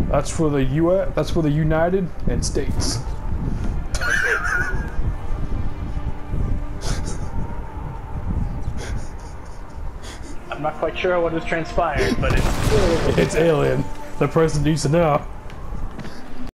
That's for the U.S. That's for the United and States. I'm not quite sure what has transpired, but it's alien. The president needs to know.